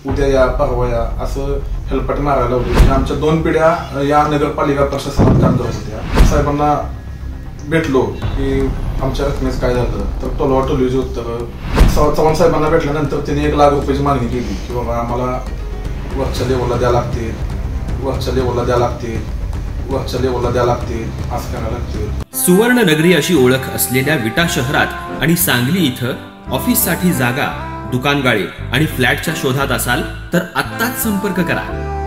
उद्या या परवा या असं हेलपाट मारायला होते। आमच्या 2 पिढ्या या नगरपालिका प्रशासनात काम करत होत्या। साहेबांना भेटलो की आमच्या रकमेस काय झालं, तर टोलवाटोलीची उत्तर चव्हाण साहेबांना भेटल्यानंतर त्यांनी 1 लाख रुपयाची मागणी केली की बाबा आम्हाला वरच्या लेवलला द्या लागते, वरच्या लेवलला द्या लागते, वरच्या लेवलला द्या लागते, असं करायला लागते। सुवर्ण नगरी अशी ओळख असलेल्या विटा शहरात आणि सांगली इथं ऑफिससाठी जागा, दुकानगाळे आणि फ्लॅटच्या शोधात असाल तर आत्ताच संपर्क करा।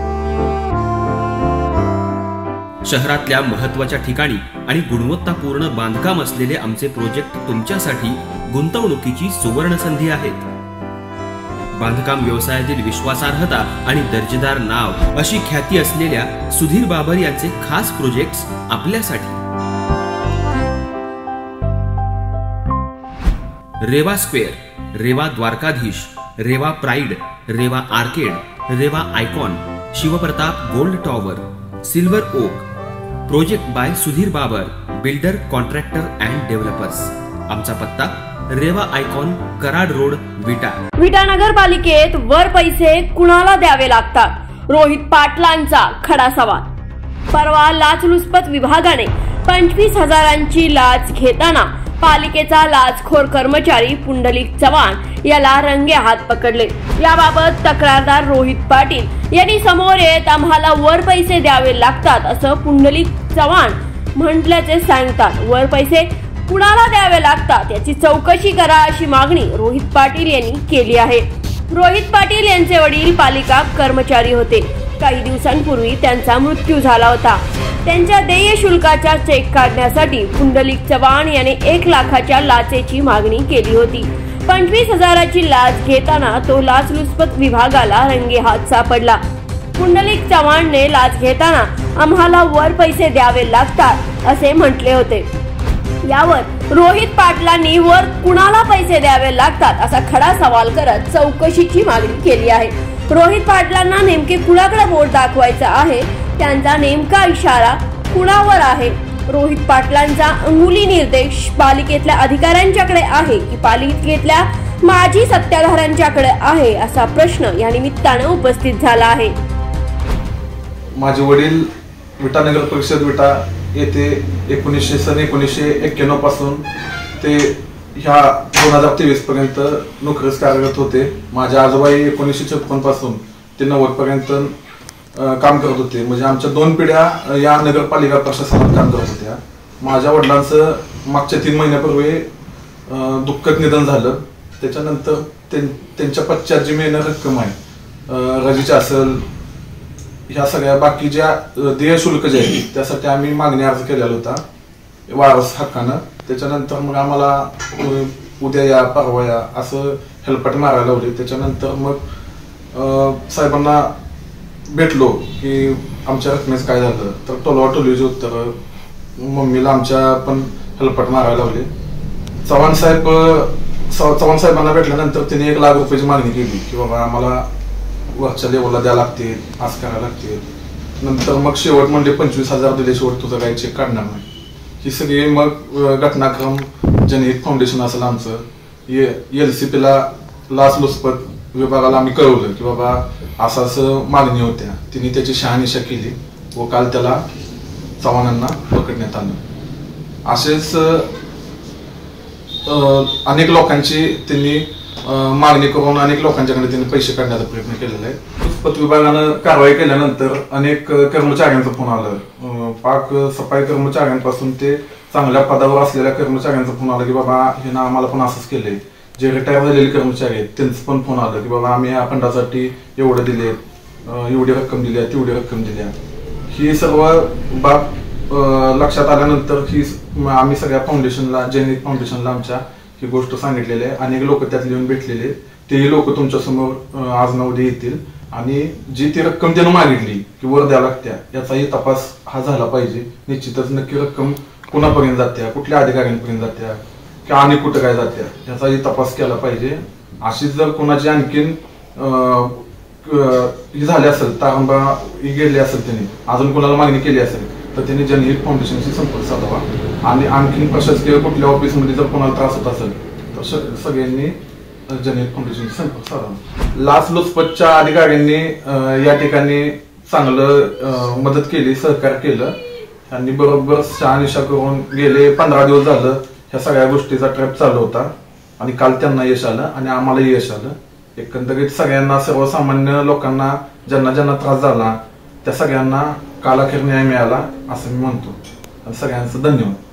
शहरातल्या महत्त्वाच्या ठिकाणी आणि गुणवत्तापूर्ण बांधकाम असलेले आमचे प्रोजेक्ट तुमच्यासाठी गुंतवणुकीची सुवर्ण संधी आहेत। बांधकाम व्यवसायातील विश्वासार्हता आणि दर्जेदार नाव अशी ख्याती असलेल्या सुधीर बाबर यांचे खास प्रोजेक्ट्स आपल्यासाठी। Reva square, Reva Dwarkadhish, Reva pride, Reva arcade, Reva icon, Shivpratap gold tower, silver oak. Project by Sudhir Babar, builder, contractor and developers. आमचा पत्ता रेवा आयकॉन, कराड रोड, विटा। विटा नगरपालिकेत वर पैसे कुणाला द्यावे लागतात, रोहित पाटलांचा खडा सवाल। परवा लाचलुचपत विभागाने 25,000ची लाच घेताना पालिकेचा लाचखोर कर्मचारी पुंडलिक चव्हाण याला रंगे हात पकडले। याबाबत तक्रारदार रोहित पाटील यांनी समोर येत आम्हाला वर पैसे द्यावे लागतात असं पुंडलिक चव्हाण म्हटल्याचे सांगतात। वर पैसे कुणाला द्यावे लागतात याची चौकशी करा अशी मागणी रोहित पाटील यांनी केली आहे। रोहित पाटील यांचे वडील पालिका कर्मचारी होते। काही दिवसांपूर्वी त्यांचा मृत्यू झाला होता। त्यांच्या देय शुल्काचा चेक काढण्यासाठी पुंडलिक चव्हाण याने 1 लाखाच्या लाचेची मागणी केली होती। 25,000ची लाच घेताना तो लाचलुचपत विभागाला रंगेहात सापडला। पुंडलिक चव्हाणने लाच घेताना आम्हाला वर पैसे द्यावे लागतात असे म्हटले होते। यावर रोहित पाटलांनी वर कुणाला पैसे द्यावे लागतात असा खडा सवाल करत चौकशीची मागणी केली आहे। रोहित पाटलांना नेमके कुणाकडे बोट दाखवायचा आहे, त्यांचा नेमका इशारा कुणावर आहे? रोहित पाटलांचा अंगुली निर्देश पालिकेतल्या अधिकाऱ्यांच्याकडे आहे की पालिकेतल्या माजी सत्ताधाऱ्यांच्याकडे आहे असा प्रश्न या निमित्ताने उपस्थित झाला आहे। माझे वडील विटा नगर परिषद विटा येथे 1991 पासून ते ह्या 2023 पर्यंत नोकरीस कार्यरत होते। माझे आजोबा 1956 पासून ते 90 पर्यंत काम करत होते। म्हणजे आमच्या 2 पिढ्या या नगरपालिका प्रशासनात काम करत होत्या। माझ्या वडिलांचं मागच्या 3 महिन्यापूर्वी दुःखद निधन झालं। त्याच्यानंतर त्यांच्या पश्चात जी मेन रक्कम आहे रजीची असेल, ह्या सगळ्या बाकी ज्या देय शुल्क जे आहे त्यासाठी आम्ही मागणी अर्ज केलेला होता वारस हक्कानं। त्याच्यानंतर मग आम्हाला उद्या या परवा या असं हेलपाट मारायला लावले। त्याच्यानंतर मग साहेबांना भेटलो की आमच्या रकमेस काय झालं, तर टोलवाटोलीची उत्तर मम्मीला आमच्या पण हेलपाट मारायला लावले। चव्हाण साहेबांना भेटल्यानंतर त्यांनी 1 लाख रुपयाची मागणी केली की बाबा आम्हाला वरच्या लेवलला द्या लागते, असं करायला लागते। नंतर मग शेवट म्हणजे 25,000 दिले, शेवट तुझा काही चेक काढणार नाही। ही सगळी मग घटनाक्रम जनहित फाउंडेशन असेल आमचं, LCPला लाचलुचपत विभागाला आम्ही कळवलं की बाबा असं मागणी होत्या। तिने त्याची शहानिशा केली व काल त्याला चव्हाणांना पकडण्यात आलं। असेच अनेक लोकांची त्यांनी मागणी करून अनेक लोकांच्याकडे त्यांनी पैसे काढण्याचा प्रयत्न केलेला आहे। लुचपत विभागानं कारवाई केल्यानंतर अनेक कर्मचाऱ्यांचा फोन आला, पाक सफाई कर्मचाऱ्यांपासून ते चांगल्या पदावर असलेल्या कर्मचाऱ्यांचा फोन आला की बाबा हे ना आम्हाला पण असंच केलंय। जे रिटायर झालेले कर्मचारी आहेत त्यांचं पण फोन आलं की बाबा आम्ही या फंडासाठी एवढं दिले, एवढी रक्कम दिली, तेवढी रक्कम दिली। ही सर्व बाब लक्षात आल्यानंतर ही आम्ही सगळ्या फाउंडेशनला, जनहित फाउंडेशनला आमच्या ही गोष्ट सांगितलेली आहे। अनेक लोक त्यात लिहून भेटलेले, तेही लोक तुमच्या समोर आज ना उद्या येतील आणि जी ती रक्कम त्यानं मागितली की वर द्या लागत्या याचाही तपास हा झाला पाहिजे। निश्चितच नक्की रक्कम कुणापर्यंत जात्या, कुठल्या अधिकाऱ्यांपर्यंत जात्या किंवा आणि कुठं काय जात्या याचाही तपास केला पाहिजे। अशी जर कोणाची आणखीन ही झाली असेल, तारंबा ही गेली असेल, त्यांनी अजून कोणाला मागणी केली असेल तर त्यांनी जनहित फाउंडेशनशी संपर्क साधावा। आणि आणखीन प्रशासकीय कुठल्या ऑफिसमध्ये जर कोणाला त्रास होत असेल तर सगळ्यांनी जनहित फाउंडेशनशी संपर्क साधावा. लाचलुचपतच्या अधिकाऱ्यांनी या ठिकाणी चांगलं मदत केली, सहकार्य केलं आणि बरोबर शहानिशा करून गेले 15 दिवस झालं ह्या सगळ्या गोष्टीचा ट्रॅप चालू होता आणि काल त्यांना यश आलं आणि आम्हालाही यश आलं. एकंदरीत सगळ्यांना, सर्वसामान्य लोकांना ज्यांना ज्यांना त्रास झाला त्या सगळ्यांना काल अखेर न्याय मिळाला असं मी म्हणतो. सगळ्यांचं धन्यवाद.